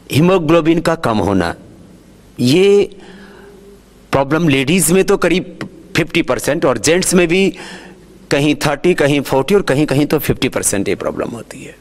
Haemoglobin का कम होना, ये प्रॉब्लम लेडीज़ में तो करीब 50% और जेंट्स में भी कहीं 30, कहीं 40 और कहीं कहीं तो 50% ये प्रॉब्लम होती है।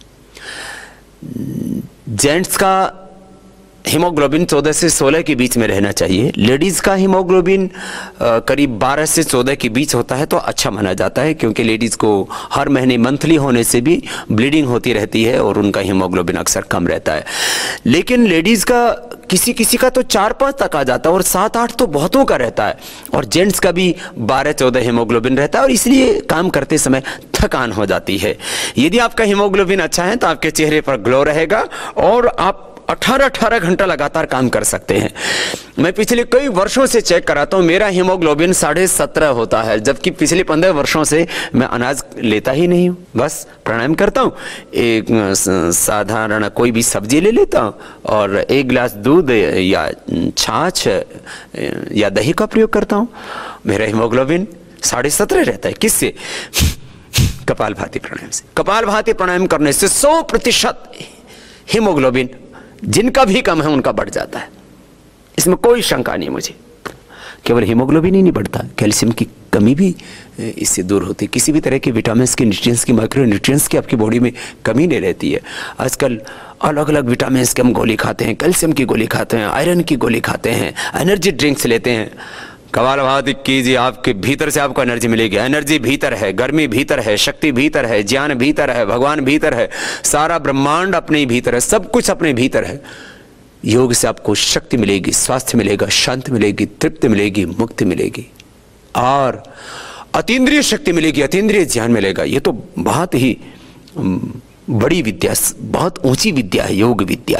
जेंट्स का हीमोग्लोबिन 14 से 16 के बीच में रहना चाहिए। लेडीज़ का हीमोग्लोबिन करीब 12 से 14 के बीच होता है तो अच्छा माना जाता है, क्योंकि लेडीज़ को हर महीने मंथली होने से भी ब्लीडिंग होती रहती है और उनका हीमोग्लोबिन अक्सर कम रहता है। लेकिन लेडीज़ का किसी किसी का तो 4-5 तक आ जाता है और 7-8 तो बहुतों का रहता है, और जेंट्स का भी 12-14 हीमोग्लोबिन रहता है, और इसलिए काम करते समय थकान हो जाती है। यदि आपका हीमोग्लोबिन अच्छा है तो आपके चेहरे पर ग्लो रहेगा और आप 18 घंटा लगातार काम कर सकते हैं। मैं पिछले कई वर्षों से चेक कराता हूँ, मेरा हीमोग्लोबिन 17.5 होता है, जबकि पिछले 15 वर्षों से मैं अनाज लेता ही नहीं हूँ। बस प्राणायाम करता हूँ, एक साधारण कोई भी सब्जी ले लेता हूँ और 1 गिलास दूध या छाछ या दही का प्रयोग करता हूँ। मेरा हीमोग्लोबिन 17.5 रहता है। किससे? कपालभाति प्राणायाम से। कपालभाति प्राणायाम करने से 100% हीमोग्लोबिन जिनका भी कम है उनका बढ़ जाता है, इसमें कोई शंका नहीं मुझे। केवल हीमोग्लोबिन ही नहीं बढ़ता, कैल्शियम की कमी भी इससे दूर होती है। किसी भी तरह के विटामिन्स की, न्यूट्रिएंट्स की, माइक्रो न्यूट्रिएंट्स की आपकी बॉडी में कमी नहीं रहती है। आजकल अलग अलग विटामिन्स की हम गोली खाते हैं, कैल्शियम की गोली खाते हैं, आयरन की गोली खाते हैं, एनर्जी ड्रिंक्स लेते हैं। कपालभाति कीजिए, आपके भीतर से आपको एनर्जी मिलेगी। एनर्जी भीतर है, गर्मी भीतर है, शक्ति भीतर है, ज्ञान भीतर है, भगवान भीतर है, सारा ब्रह्मांड अपने भीतर है, सब कुछ अपने भीतर है। योग से आपको शक्ति मिलेगी, स्वास्थ्य मिलेगा, शांति मिलेगी, तृप्ति मिलेगी, मुक्ति मिलेगी और अतीन्द्रिय शक्ति मिलेगी, अतीन्द्रिय ज्ञान मिलेगा। ये तो बहुत ही बड़ी विद्या, बहुत ऊंची विद्या है योग विद्या।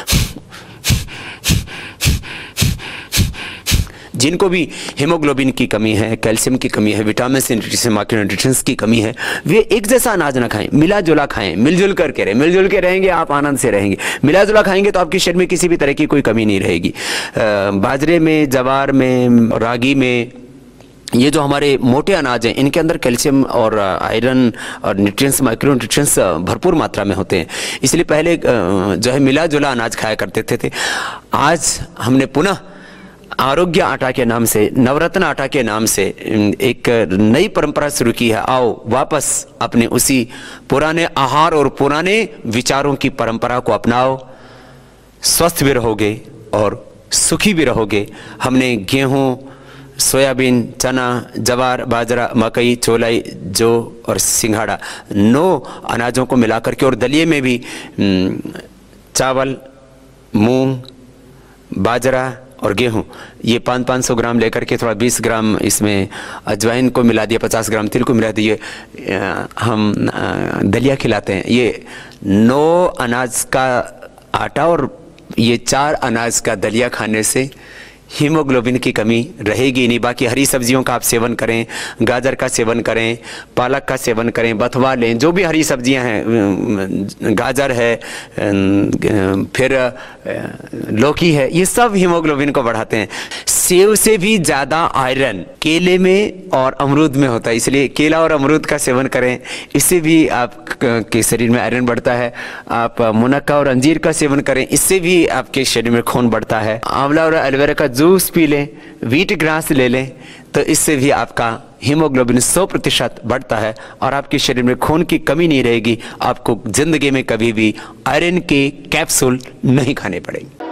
जिनको भी हीमोग्लोबिन की कमी है, कैल्शियम की कमी है, विटामिन, माइक्रो न्यूट्रिएंट्स की कमी है, वे एक जैसा अनाज ना खाएं, मिला जुला खाएं, मिलजुल करके रहें। मिलजुल के रहेंगे आप आनंद से रहेंगे, मिला जुला खाएंगे तो आपके शरीर में किसी भी तरह की कोई कमी नहीं रहेगी। बाजरे में, जवार में, रागी में, ये जो हमारे मोटे अनाज हैं, इनके अंदर कैल्शियम और आयरन और न्यूट्रिएंट्स, माइक्रो न्यूट्रिएंट्स भरपूर मात्रा में होते हैं। इसलिए पहले जो है मिला जुला अनाज खाया करते थे। आज हमने पुनः आरोग्य आटा के नाम से, नवरत्न आटा के नाम से एक नई परंपरा शुरू की है। आओ वापस अपने उसी पुराने आहार और पुराने विचारों की परंपरा को अपनाओ, स्वस्थ भी रहोगे और सुखी भी रहोगे। हमने गेहूं, सोयाबीन, चना, जवार, बाजरा, मकई, चौलाई, जौ और सिंघाड़ा 9 अनाजों को मिलाकर के, और दलिये में भी चावल, मूंग, बाजरा और गेहूं, ये 500 ग्राम लेकर के थोड़ा 20 ग्राम इसमें अजवाइन को मिला दिया, 50 ग्राम तिल को मिला दिए, हम दलिया खिलाते हैं। ये 9 अनाज का आटा और ये 4 अनाज का दलिया खाने से हीमोग्लोबिन की कमी रहेगी नहीं। बाकी हरी सब्जियों का आप सेवन करें, गाजर का सेवन करें, पालक का सेवन करें, बथुआ लें, जो भी हरी सब्जियां हैं, गाजर है, फिर लौकी है, ये सब हीमोग्लोबिन को बढ़ाते हैं। सेब से भी ज़्यादा आयरन केले में और अमरूद में होता है, इसलिए केला और अमरूद का सेवन करें, इससे भी आपके शरीर में आयरन बढ़ता है। आप मुनक्का और अंजीर का सेवन करें, इससे भी आपके शरीर में खून बढ़ता है। आंवला और एलोवेरा का जूस पी लें, व्हीट ग्रास ले लें, तो इससे भी आपका हीमोग्लोबिन 100% बढ़ता है और आपके शरीर में खून की कमी नहीं रहेगी। आपको जिंदगी में कभी भी आयरन के कैप्सूल नहीं खाने पड़ेंगे।